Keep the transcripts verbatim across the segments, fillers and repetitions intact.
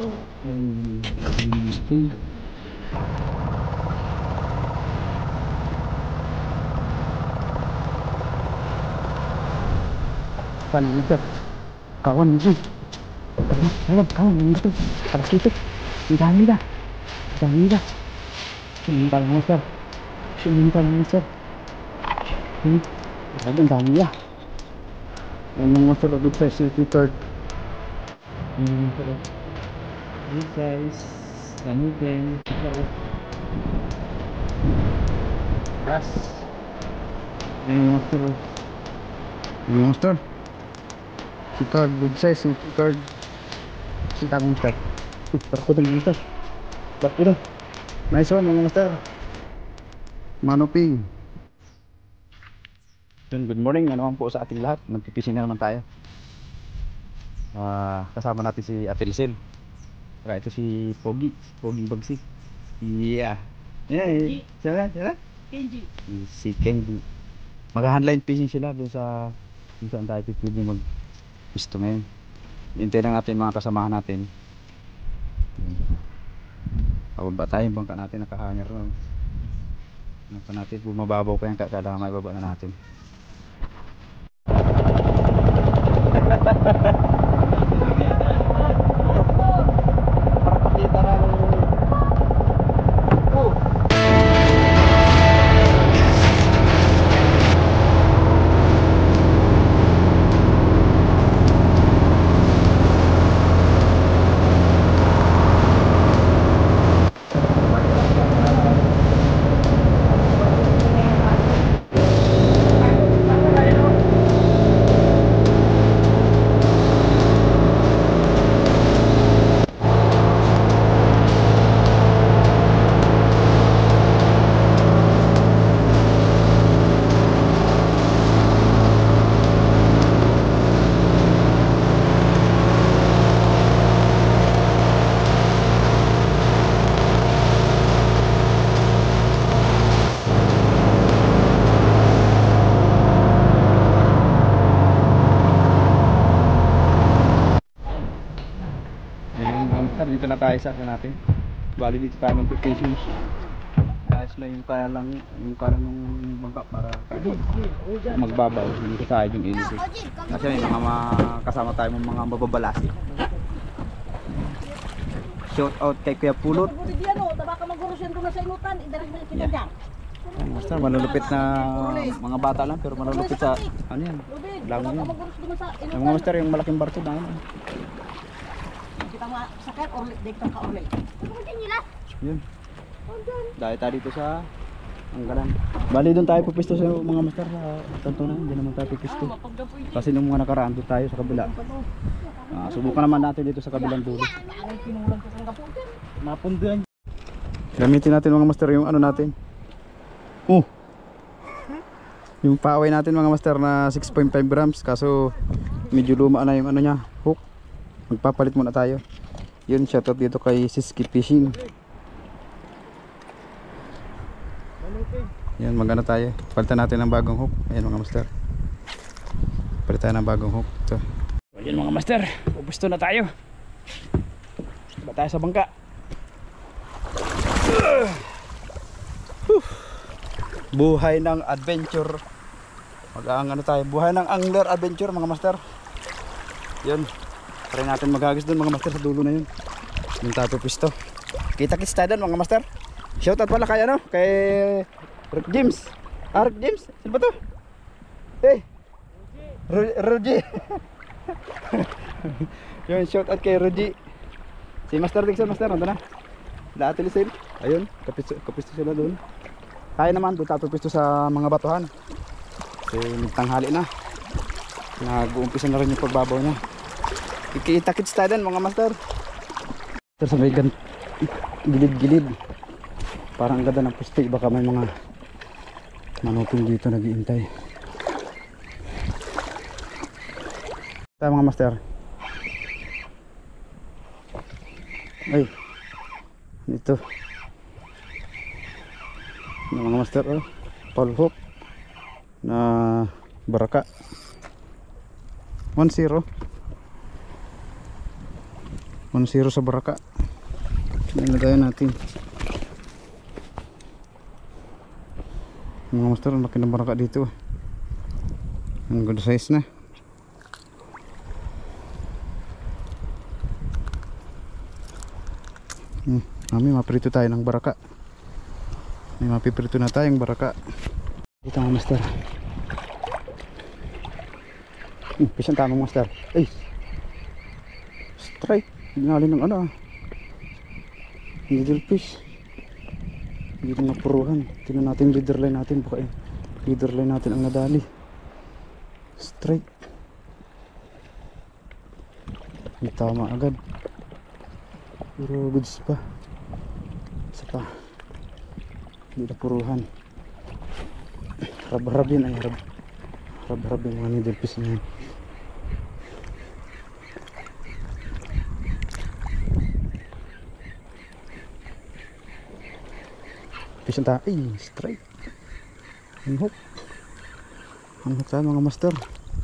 Kawan itu, kawan itu, kawan kawan itu, atas itu, jangan dah, jangan dah, sini kalau monster, sini kalau monster, hmm, ada jangan dah, yang monster itu pressure itu third, hmm, this guys, kamu kan, gas, yang monster, yang monster. Third, good size, third. Kita monster. Terkutin monster. Terkutin. Nice one, mga monster. Manoping. Good morning, ano naman po sa ating lahat. Nagpipising na naman tayo. Uh, kasama natin si Ate Lisel. Saka ito si Pogi. Pogi Bagsi. Yeah. Yeah. Siya siya Kenji. Si Kenji. Mag-handline fishing sila dun sa dun saan tayo pipili mag gusto ngayon. Hintay lang natin mga kasamahan natin. Pababa tayo yung bangka natin, nakahanger lang. Bangka natin, bumababaw pa yan, kailangan may baba na natin. Para pakita na dito na tayo sa akin natin. Bali dito tayo mag-vacations. Ayos na yung kaya lang yung kaya lang yung bangka para magbabaw. Hindi ko tayo yung init. Kasi may mga kasama tayo ng mga mababalasi. Shout out kay Kuya Pulot. Yeah. Master, malulupit na mga bata lang pero malulupit sa ano yan? Langon yan. Yung mga master yung malaking barko na yan. Sakit orlik dek ka orlik. Yun. Dahil tayo dito sa Anggalan. Bali doon tayo pupisto sa mga master sa kanto na, hindi naman tayo pupisto. Kasi nung mga nakaraan doon tayo sa kabila. Ah, subukan naman natin dito sa kabilang dulo. Napunduan. Gamitin natin mga master yung ano natin. Oh. Yung paaway natin mga master na six point five grams kaso medyo luma na yung ano niya, hook. Magpapalit muna tayo. Yun, shoutout dito kay Siski Fishing. Yan, magana tayo. Palitan natin ng bagong hook. Ayan mga master. Palitan ng bagong hook. Ito. Ayan mga master. Pupusto na tayo. Ba tayo sa bangka. Uh. Buhay ng adventure. Mag-aang ano tayo. Buhay ng angler adventure mga master. Yun. Try natin maghagis doon mga master sa dulo na yun. Yung tato pisto. Kita-kits tayo doon mga master. Shoutout pala kay ano? Kay Rick James. Ah, Rick James? Sino ba to? Eh Rudy. Yun, shoutout kay Rudy. Si Master Dixon, master, nandun na. Lahat Lisel. Ayun, kapisto, kapisto sila doon. Kaya naman, doon tato pisto sa mga batuhan. Kasi nagtanghali na. Nag-uumpisa na rin yung pagbabaw niya. Kita-kits tayo din mga master. Sa may gilid-gilid. Parang ang ganda ng pusti. Baka may mga manuping dito nag-iintay. Tayo mga master. Ay. Ito. Mga master. Oh. Paul hook. Na baraka. one zero. one zero sa Baraka. Nilagayan natin. Mga master, ang laki ng Baraka dito. Ang good size na. Hmm, mami, maprito tayo ng Baraka. May mapiprito na tayong Baraka. Dito mga master. Hmm, pisang tamang master. Ay! Strike! Ginali ng ano ah. Needle fish. Hindi na napuruhan. Tingnan natin yung leader line natin. Baka yung leader line natin ang nadali. Strike. Hindi tama agad. Pero goods pa. Isa pa. Hindi napuruhan. Rab-rab yun ay rab. Rab-rab yung mga needle fish na yun. Fish ang tayo. Ay, strike. Unhook. Unhook tayo mga master.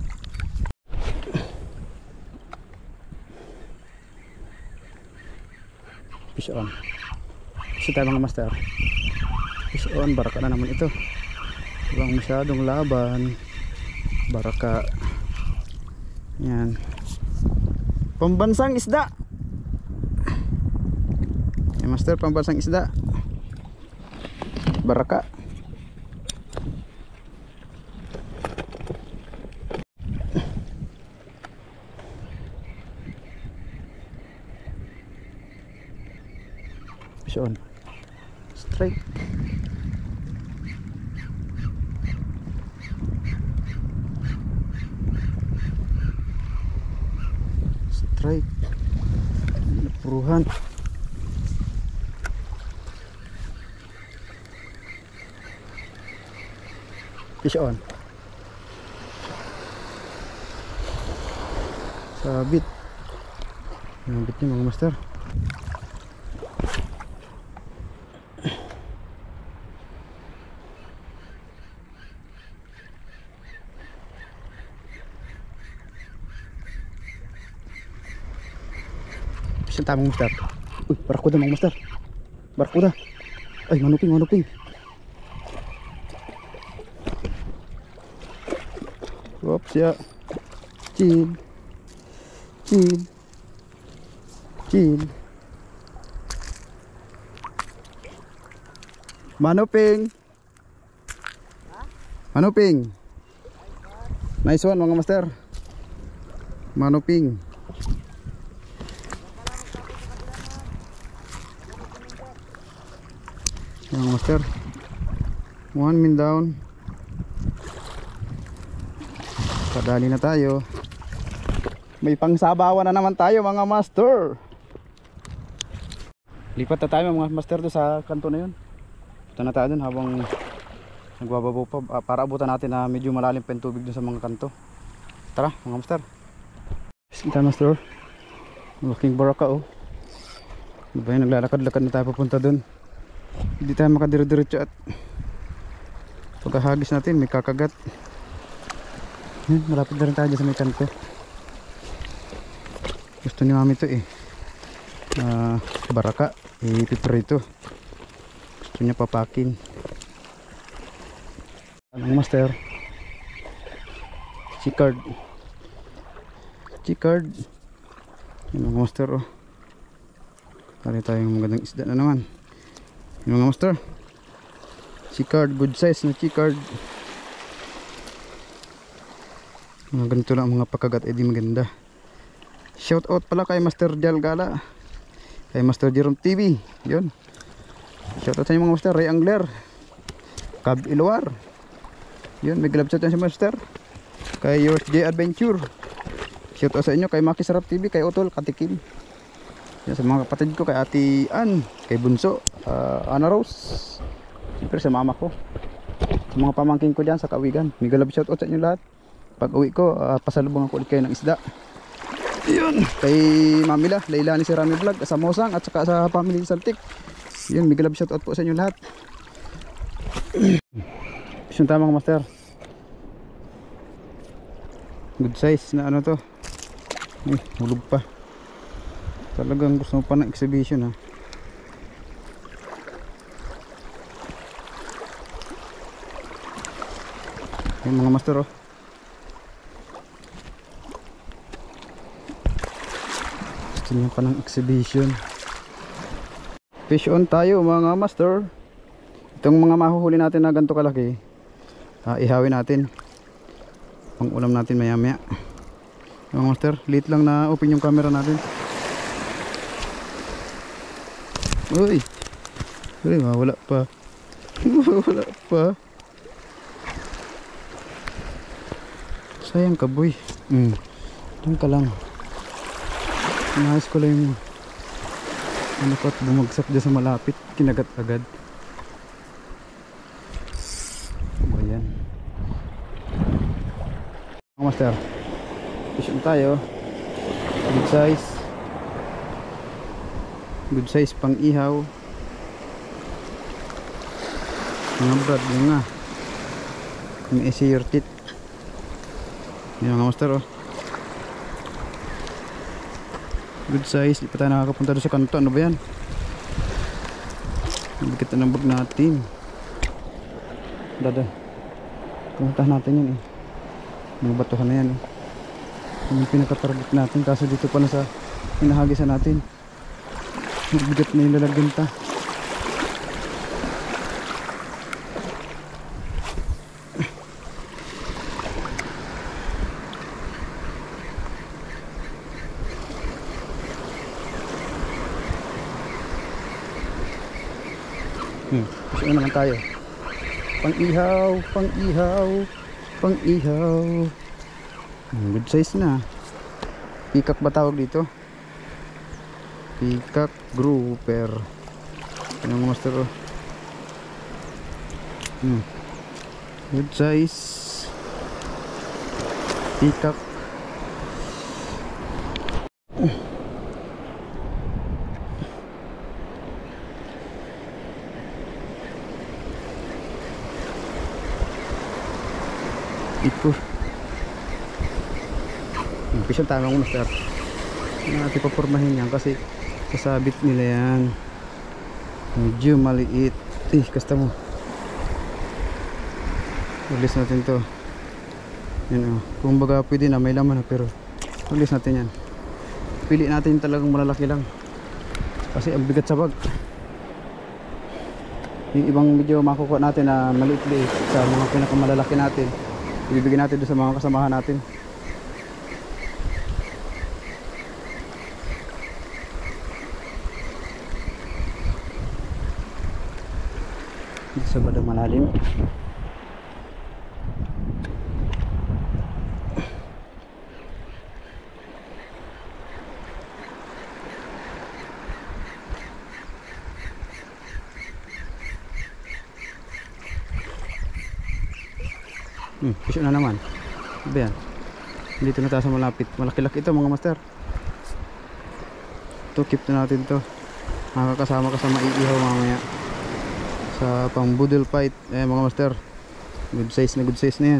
Fish on. Fish tayo mga master. Fish on. Baraka na naman ito. Walang masyadong laban. Baraka. Yan. Pambansang isda. Yan master, pambansang isda. Baraka. Fish on. Strike. Strike. Napuruhan. Fish on. Sabit. Sabit niya mga master. Fish ang tamang master. Uy, barakuda mga master. Barakuda. Ay, manuping, manuping. Oops, ya. Chill. Chill. Chill. Manuping. Manuping. Nice one mga master. Manuping. Mga master. One min down. Padali na tayo. May pangsabawan na naman tayo mga master. Lipat na tayo mga master doon sa kanto na yun. Punta na tayo doon habang nagbababaw pa, para abutan natin na medyo malalim pa yung tubig doon sa mga kanto. Tara mga master. Kita master. Malaking Baraka oh. Diba yun, naglalakad-lakad na tayo papunta doon. Hindi tayo makadiro-diretso at pagkahagis natin may kakagat. Yan, malapit na rin tayo sa may kanto. Gusto ni mami ito eh. Uh, Baraka. Ipiprito. Gusto niya papakin. Anong master? Chicard. Chicard. Yan mga master oh. Tari tayong magandang isda na naman. Yan mga master. Chicard. Good size na chicard. Mga ganito lang mga pagkagat, edi maganda. Shout out pala kay Master Jal Gala, kay Master Jerome T V. Yun. Shout out sa inyo mga master. Ray Angler, Cab Iluar. Yun, may glove shot yan si master. Kay Yours J Adventure. Shout out sa inyo kay Maki Sarap T V, kay Otol Katikim. Yan, sa mga kapatid ko, kay Ate Ann, kay Bunso, uh, Ana Rose. Siyempre sa mama ko, sa mga pamangkin ko dyan sa Kawigan. May glove shout out sa inyo lahat. Pag uwi ko, uh, pasalubong ako ulit kayo ng isda. Yun, kay Mamila, Lailani si Rami Vlog, sa Mosang at saka sa family Saltik. Yun, big love shoutout po sa inyo lahat. Pisyon tama mga master. Good size na ano to. Ay, hulog pa. Talagang gusto mo pa ng exhibition ha. Yung mga master oh. Gusto niya pa ng exhibition. Fish on tayo mga master. Itong mga mahuhuli natin na ganito kalaki, uh, ihawin natin. Pang ulam natin maya maya. Mga master, late lang na open yung camera natin. Uy, uy, wala pa. Wala pa. Sayang ka boy. Hmm. Doon ka lang. Inahas ko lang yung ano ko at bumagsak dyan sa malapit. Kinagat agad. O yan. Mga master, fish on tayo. Good size. Good size pang ihaw. Mga brad nga. May isi your teeth. Yan mga master oh. Good size. Di pa tayo nakakapunta doon sa kanto. Ano ba yan? Bigit na ng bag natin. Dada. Pumuntahan natin yun eh. Mga batuhan na yan eh. Yung pinaka-target natin. Kaso dito pala sa hinahagisan natin. Bigat na yung lalagyan ta. Hmm, kasi naman tayo. Pang-ihaw, pang-ihaw, pang-ihaw. Hmm, good size na. Peacock ba tawag dito? Peacock grouper. Ano mga master oh. Hmm. Good size. Peacock. Uh. Ito. Umpisa tayo mga master. Hindi natin papormahin yan kasi kasabit nila yan. Medyo maliit. Eh, kasta mo. Release natin to. Yan o. Kung baga pwede na may laman na pero release natin yan. Pili natin talagang malalaki lang. Kasi ang bigat sa bag. Yung ibang video makukuha natin na maliit-liit sa mga pinakamalalaki natin. Ibibigay natin doon sa mga kasamahan natin. Dito sa bada malalim. Hmm, fish na naman. Iba yan. Dito na tayo sa malapit. Malaki-laki ito mga master. Ito, keep na natin to. Makakasama ka sa maiihaw mamaya. Sa pang boodle fight. Eh mga master. Good size na good size na yan.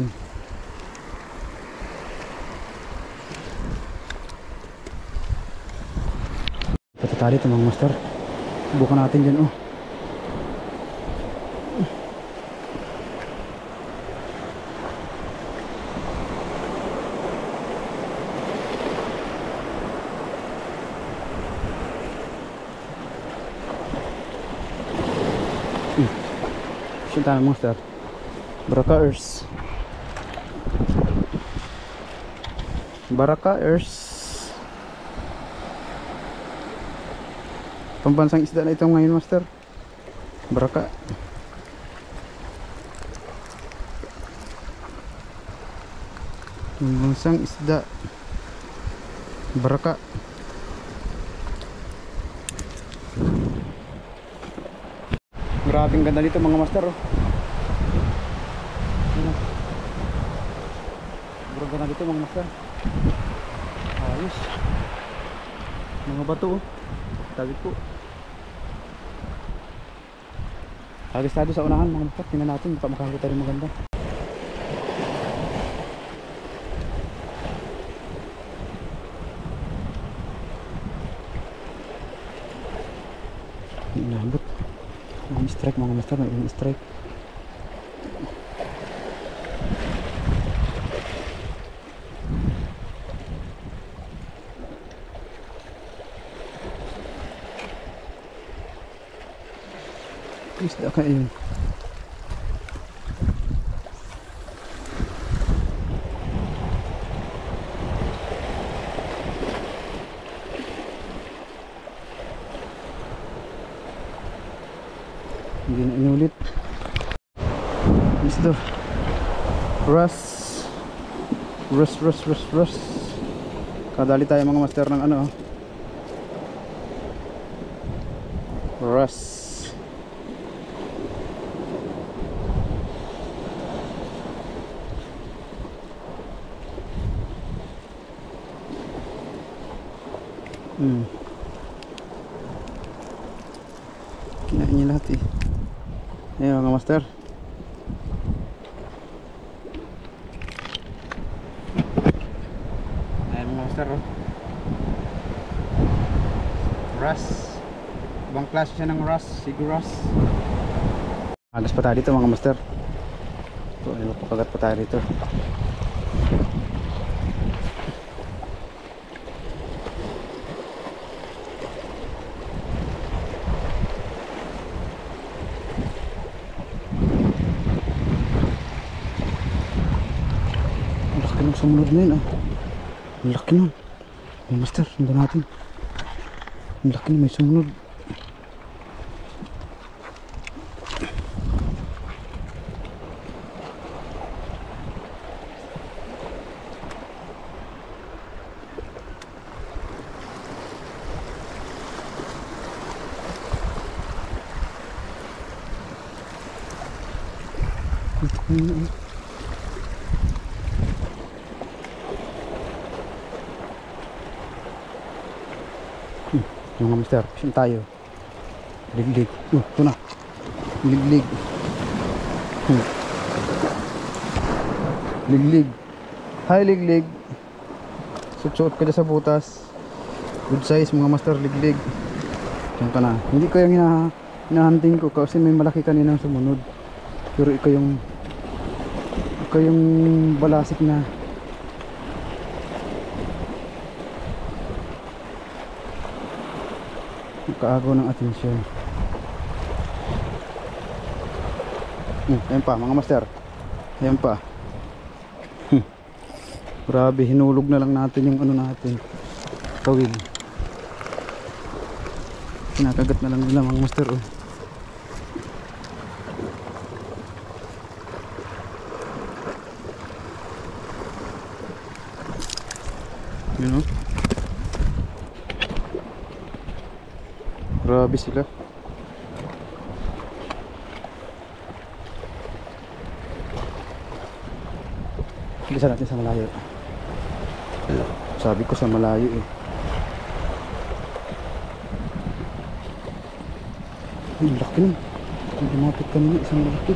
Patatali ito mga master. Bukan natin dyan oh. Tayo monster Barakaers Barakaers pambansang isda na ito ngayon master. Baraka pambansang isda Baraka. Grabing ganda dito mga master oh. Grabing ganda dito mga master. Ayos. Mga bato oh. Tagit po. Agis tayo sa unahan mga master. Tingnan natin baka makakita rin maganda. Inabot. May strike mga master, may strike. Isda ka yun. Hindi na inulit. Isda. Rush. Rush, rush, rush, rush. Kadali tayo mga master ng ano. Rush. Hmm. Kinain niya lahat eh. Ayan mga master. Ayan mga master oh. Ras. Ibang klase siya ng ras. Siguras. Agas pa tayo dito mga master. Ito, ayun, pakagat pa tayo dito. Sumunod na yun ah. Ang laki nun. May master, sundan natin. Ang laki nun, may sumunod. Ito ko yun ah. Mga master, saan tayo? Liglig. Uh, ito na. Liglig. Hmm. Liglig. Hi liglig. Suot-suot ka dyan sa butas. Good size mga master, liglig. Diyan ka na. Hindi ko yung hina, hinahunting ko kasi may malaki kaninang sumunod. Pero ikaw yung ikaw yung balasik na kaagaw ng atensyon. Hmm, ayan pa mga master. Ayan pa. Hmm. Grabe, hinulog na lang natin yung ano natin. Kawil. Kinakagat na lang nila mga master oh. Yun oh. Grabe sila. Bilisan natin sa malayo. Sabi ko sa malayo eh. Ay, laki nun. Kung lumapit kanina, isang laki.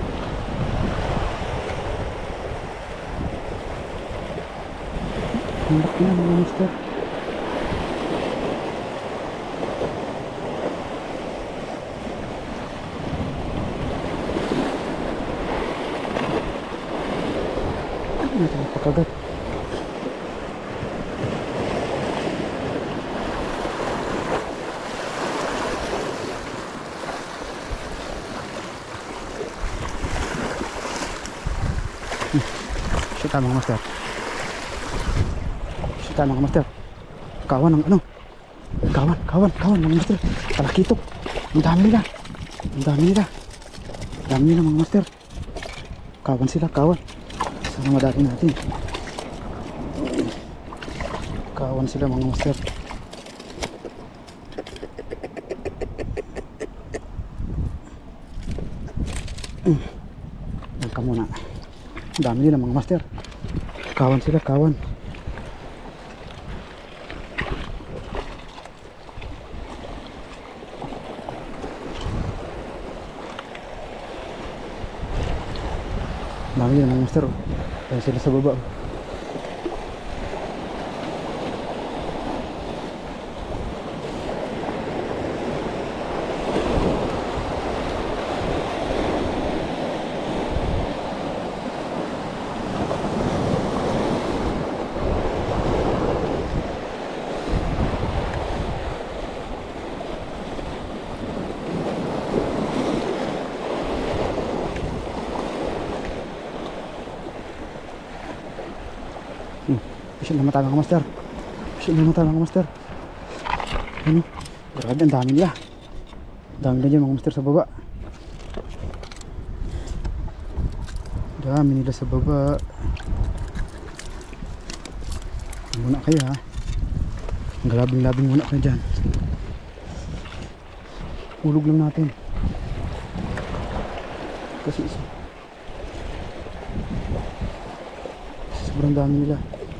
Ang laki na mga master. Pakagat. Hmm. Shit mga master. Shit mga master. Kawan ng ano? Kawan, kawan, kawan mga master. Talakitok. Ang dami nila. Ang dami nila. Ang dami nila mga master. Kawan sila, kawan. Sana madali natin. Kawan sila mga master. Yan ka muna. Dami nila mga master. Kawan sila, kawan. Dami nila mga master. Ayan sila sa baba. Pusin na mata mga master. Pusin na mata mga master. Ano? Grabe, ang dami nila. Ang dami na dyan mga master sa baba. Dami nila sa baba. Muna kayo ha. Galabing-labing muna kayo dyan. Ulog lang natin. Kasi isa. Sobrang dami nila.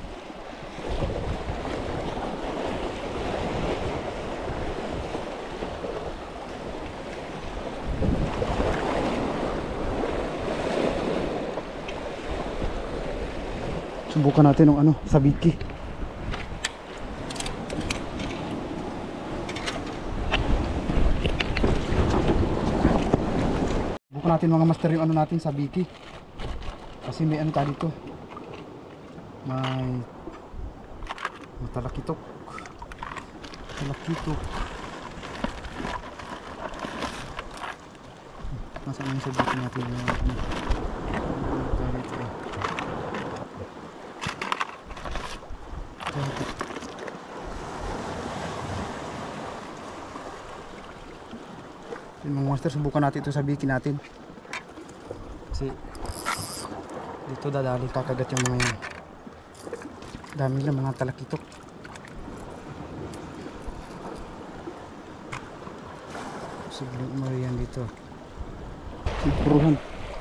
Subukan natin ng ano, sabiki. Subukan natin mga master yung ano natin, sabiki. Kasi may ano tayo dito. May matalakitok. Talakitok. Nasaan yung sabiki natin yung ano? Yung mga master, subukan natin ito, sabihin natin kasi dito dadali kakagat yung mga yan. Dami lang mga talakitok. Siglang umarihan dito. Puruhan.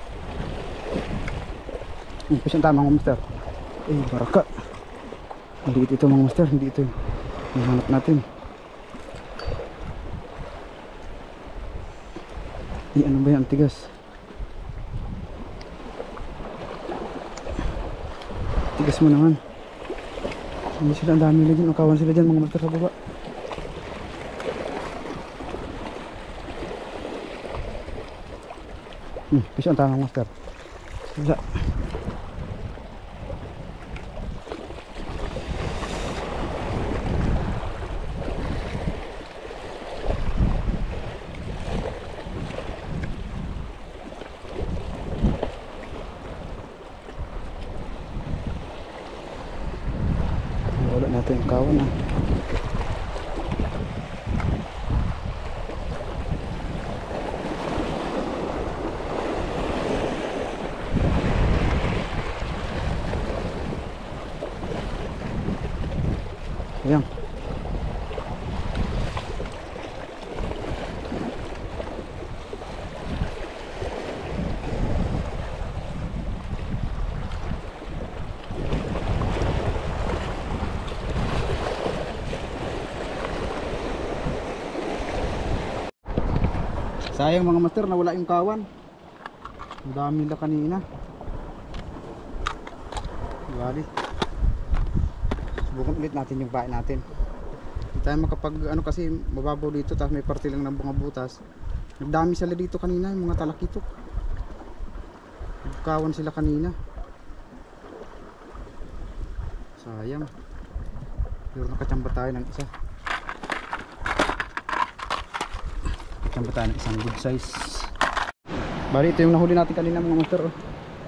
Yung pasyon tama mga master. Eh, baraka. Hindi ito mga master, hindi ito yung hanap natin. Eh, ano ba yan? Tigas. Tigas mo naman. Hindi sila, ang dami nila dyan. Ang kawan sila dyan mga master sa baba. Hmm, pisyo ang tamang master. Wala. Wala natin yung kawan ah. Ayan. Sayang mga master, nawala yung kawan. Ang dami nila kanina. Bali. Subukan ulit natin yung bahay natin. Hindi tayo makapag ano kasi mababaw dito, tapos may parte lang ng mga butas. Nagdami sila dito kanina, yung mga talakitok. Nagkawan sila kanina. Sayang. Pero nakachamba tayo ng isa. Nakachamba tayo ng isang good size. Bali, ito yung nahuli natin kanina mga master. Oh.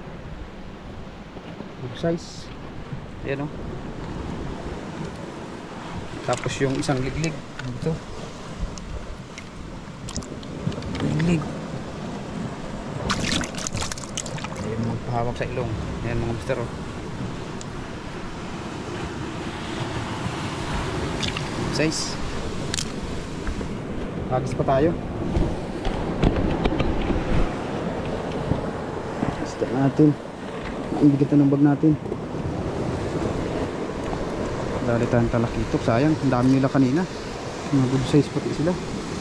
Good size. Ayan o. Oh. Tapos yung isang liglig dito. Liglig. Ayan, magpahawak sa ilong. Ayan mga master. Oh. Size. Agis pa tayo. Start natin. Ang bigat na ng bag natin. Dali tayong talakitok, sayang, ang dami nila kanina. Mga good size pati sila.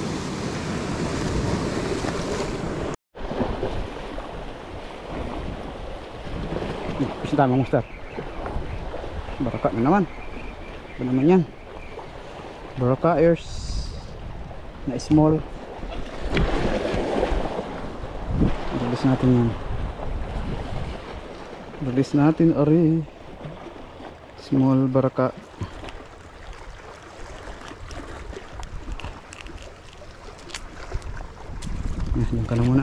Kasi tama master. Baraka na naman. Ano naman yan? Baraka airs na small. Release natin yan. Release natin, ari. Small baraka. Yan ka na muna.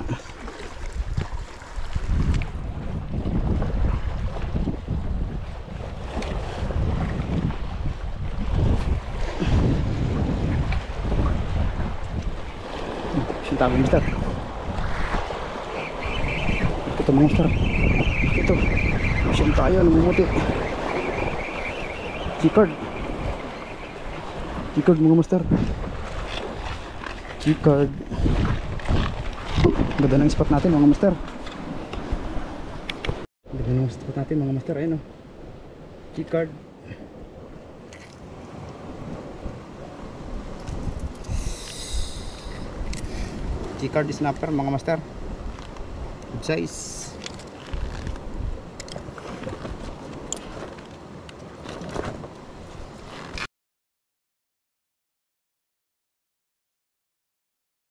Ang tabi master. Ito mga master. Ito. Siyam tayo. Namumuti. G-card. G-card mga master. G-card. Ganda ng spot natin mga master. Ganda ng spot natin mga master. Ayun o. G-card. G-card snapper mga master. Good size.